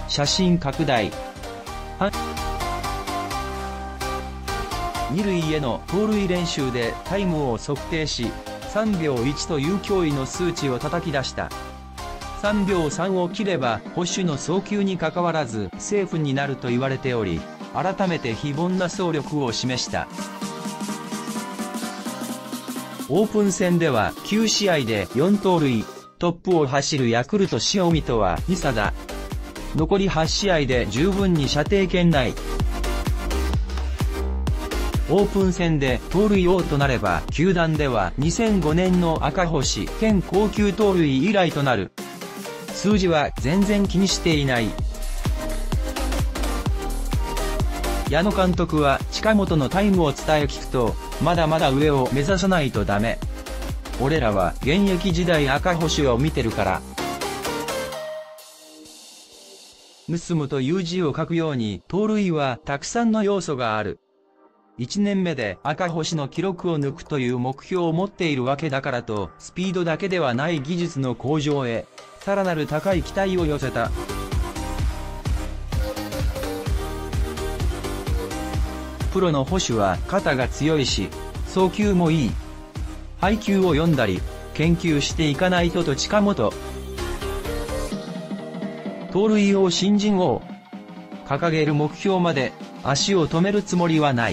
写真拡大。二塁への盗塁練習でタイムを測定し、3秒1という驚異の数値を叩き出した。3秒3を切れば捕手の送球にかかわらずセーフになると言われており、改めて非凡な走力を示した。オープン戦では9試合で4盗塁、トップを走るヤクルト塩見とは2差だ。残り8試合で十分に射程圏内。オープン戦で盗塁王となれば球団では2005年の赤星兼高級盗塁以来となる。数字は全然気にしていない。矢野監督は近本のタイムを伝え聞くと、まだまだ上を目指さないとダメ。俺らは現役時代赤星を見てるから。盗むという字を書くように盗塁はたくさんの要素がある。1年目で赤星の記録を抜くという目標を持っているわけだからと、スピードだけではない技術の向上へ、さらなる高い期待を寄せた。プロの捕手は肩が強いし、送球もいい。配球を読んだり、研究していかないと近本。盗塁王新人王。掲げる目標まで足を止めるつもりはない。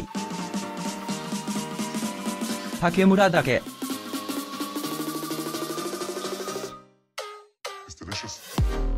竹村だけ。 It's delicious.